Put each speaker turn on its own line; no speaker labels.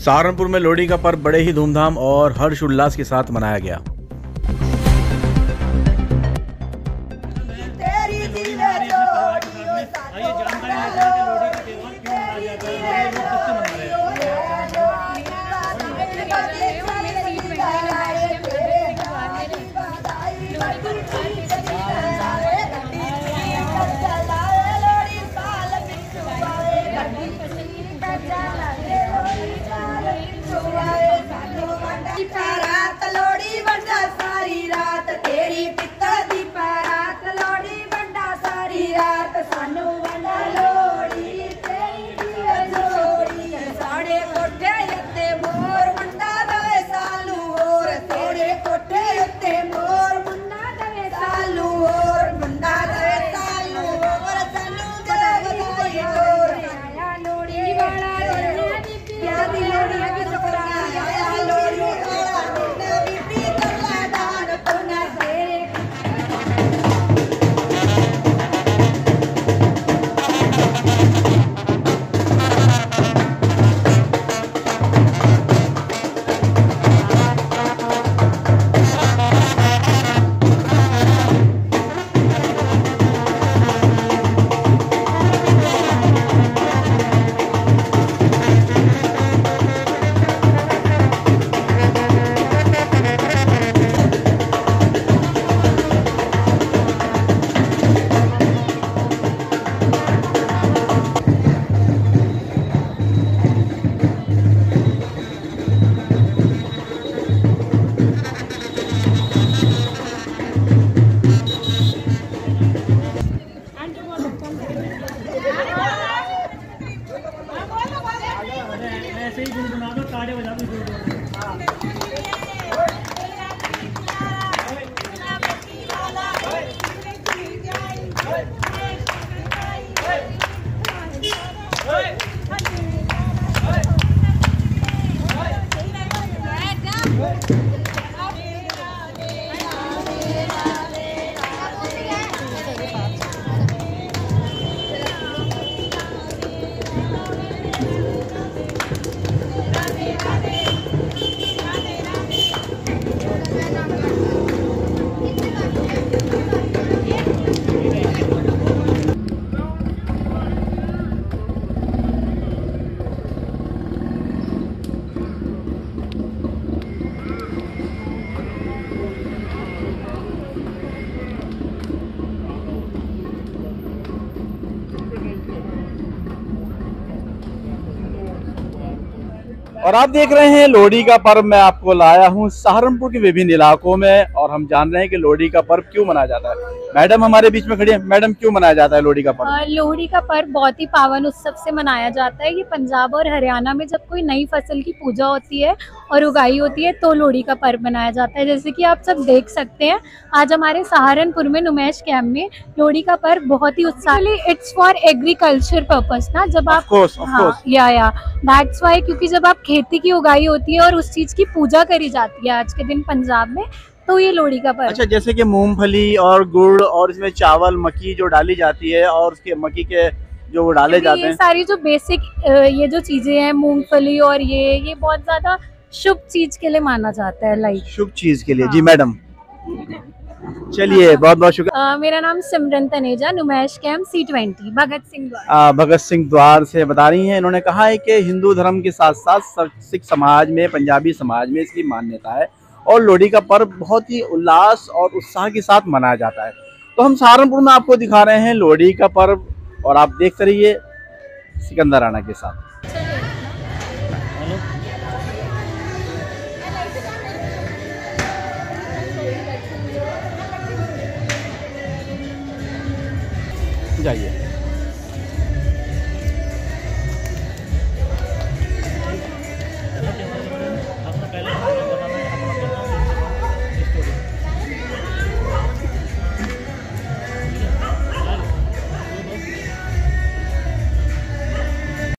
सहारनपुर में लोहड़ी का पर्व बड़े ही धूमधाम और हर्षोल्लास के साथ मनाया गया। और आप देख रहे हैं लोहड़ी का पर्व। मैं आपको लाया हूं सहारनपुर के विभिन्न इलाकों में और हम जान रहे हैं कि लोहड़ी का पर्व क्यों मनाया जाता है। मैडम हमारे बीच में खड़ी है। मैडम, क्यों मनाया जाता है लोहड़ी का पर्व?
लोहड़ी का पर्व बहुत ही पावन उत्सव से मनाया जाता है। ये पंजाब और हरियाणा में जब कोई नई फसल की पूजा होती है और उगाई होती है तो लोहड़ी का पर्व मनाया जाता है। जैसे कि आप सब देख सकते हैं, आज हमारे सहारनपुर में नुमैश कैंप में लोहड़ी का पर्व बहुत ही उत्साह। इट्स फॉर एग्रीकल्चर पर्पस ना, जब आप दैट्स वाई, क्योंकि जब आप खेती की उगाई होती है और उस चीज की पूजा करी जाती है आज के दिन पंजाब में, तो ये लोहड़ी का पर्व।
अच्छा, जैसे कि मूंगफली और गुड़ और इसमें चावल मक्की जो डाली जाती है और उसके मक्की के जो वो डाले जाते हैं,
ये सारी जो बेसिक ये जो चीजें हैं, मूंगफली और ये बहुत ज्यादा शुभ चीज के लिए माना जाता है। लाइक
शुभ चीज के लिए। हाँ। जी मैडम, चलिए बहुत बहुत शुक्रिया।
मेरा नाम सिमरन तनेजा, नुमैश कैंप C20 भगत सिंह द्वार।
भगत सिंह द्वार से बता रही हैं। इन्होंने कहा है कि हिंदू धर्म के साथ साथ सिख समाज में, पंजाबी समाज में इसकी मान्यता है और लोहड़ी का पर्व बहुत ही उल्लास और उत्साह के साथ मनाया जाता है। तो हम सहारनपुर में आपको दिखा रहे हैं लोहड़ी का पर्व और आप देखते रहिए सिकंदर राणा के साथ। जाइए।